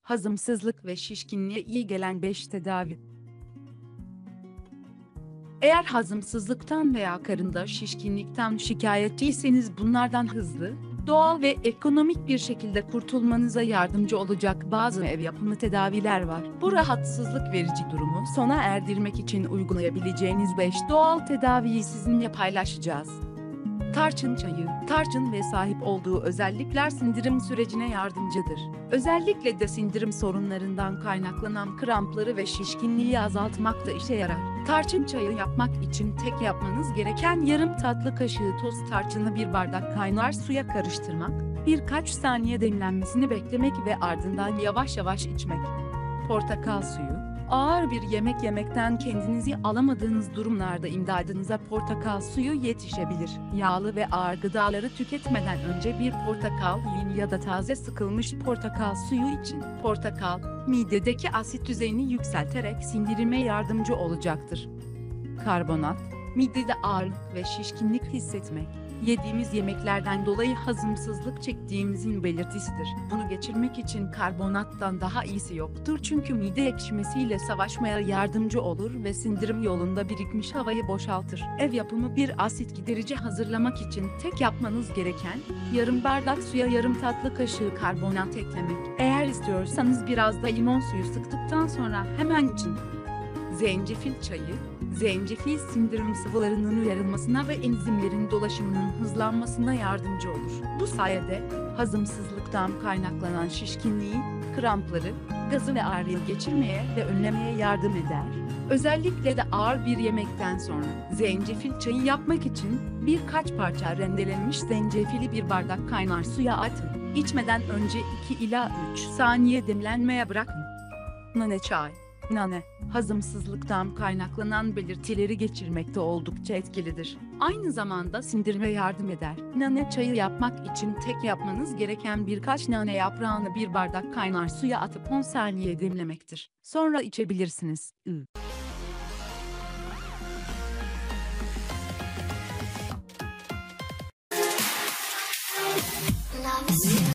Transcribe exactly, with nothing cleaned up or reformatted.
Hazımsızlık ve şişkinliğe iyi gelen beş tedavi. Eğer hazımsızlıktan veya karında şişkinlikten şikayetçiyseniz bunlardan hızlı, doğal ve ekonomik bir şekilde kurtulmanıza yardımcı olacak bazı ev yapımı tedaviler var. Bu rahatsızlık verici durumu sona erdirmek için uygulayabileceğiniz beş doğal tedaviyi sizinle paylaşacağız. Tarçın çayı, tarçın ve sahip olduğu özellikler sindirim sürecine yardımcıdır. Özellikle de sindirim sorunlarından kaynaklanan krampları ve şişkinliği azaltmakta işe yarar. Tarçın çayı yapmak için tek yapmanız gereken yarım tatlı kaşığı toz tarçını bir bardak kaynar suya karıştırmak, birkaç saniye demlenmesini beklemek ve ardından yavaş yavaş içmek. Portakal suyu, ağır bir yemek yemekten kendinizi alamadığınız durumlarda imdadınıza portakal suyu yetişebilir. Yağlı ve ağır gıdaları tüketmeden önce bir portakal yiyin ya da taze sıkılmış portakal suyu için. Portakal, midedeki asit düzeyini yükselterek sindirime yardımcı olacaktır. Karbonat, midede ağırlık ve şişkinlik hissetmek, yediğimiz yemeklerden dolayı hazımsızlık çektiğimizin belirtisidir. Bunu geçirmek için karbonattan daha iyisi yoktur çünkü mide ekşimesiyle savaşmaya yardımcı olur ve sindirim yolunda birikmiş havayı boşaltır. Ev yapımı bir asit giderici hazırlamak için tek yapmanız gereken, yarım bardak suya yarım tatlı kaşığı karbonat eklemek. Eğer istiyorsanız biraz da limon suyu sıktıktan sonra hemen için. Zencefil çayı, zencefil sindirim sıvılarının uyarılmasına ve enzimlerin dolaşımının hızlanmasına yardımcı olur. Bu sayede hazımsızlıktan kaynaklanan şişkinliği, krampları, gazı ve ağrıyı geçirmeye ve önlemeye yardım eder. Özellikle de ağır bir yemekten sonra zencefil çayı yapmak için birkaç parça rendelenmiş zencefili bir bardak kaynar suya atın. İçmeden önce iki ila üç saniye demlenmeye bırakın. Nane çay. Nane, hazımsızlıktan kaynaklanan belirtileri geçirmekte oldukça etkilidir. Aynı zamanda sindirime yardım eder. Nane çayı yapmak için tek yapmanız gereken birkaç nane yaprağını bir bardak kaynar suya atıp on saniye demlemektir. Sonra içebilirsiniz. I